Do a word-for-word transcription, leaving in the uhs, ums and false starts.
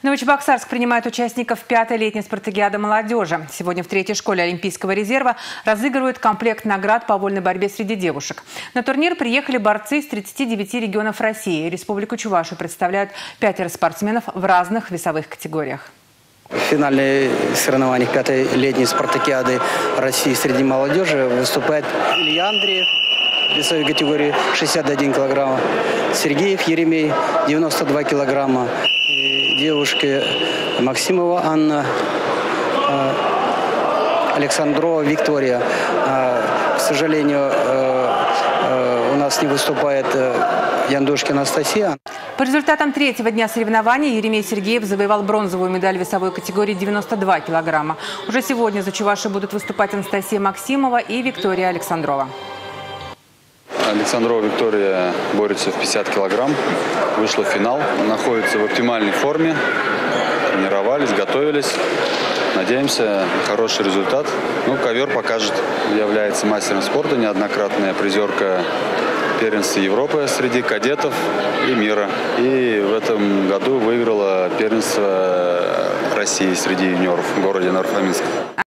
Новочебоксарск принимает участников пятой летней спартакиады молодежи. Сегодня в третьей школе Олимпийского резерва разыгрывают комплект наград по вольной борьбе среди девушек. На турнир приехали борцы из тридцати девяти регионов России. Республику Чувашию представляют пятеро спортсменов в разных весовых категориях. В финале соревнований пятой летней спартакиады России среди молодежи выступает Илья Андреев в весовой категории шестьдесят один килограмм, Сергеев Еремей девяносто два килограмма, и девушки Максимова Анна, Александрова Виктория. К сожалению, у нас не выступает Яндошкина Анастасия. По результатам третьего дня соревнований Еремей Сергеев завоевал бронзовую медаль в весовой категории девяносто два килограмма. Уже сегодня за Чувашию будут выступать Анастасия Максимова и Виктория Александрова. Александрова Виктория борется в пятьдесят килограмм, вышла в финал, находится в оптимальной форме, тренировались, готовились. Надеемся на хороший результат. Ну, ковер покажет. Является мастером спорта, неоднократная призерка первенства Европы среди кадетов и мира. И в этом году выиграла первенство России среди юниоров в городе Нарфаминск.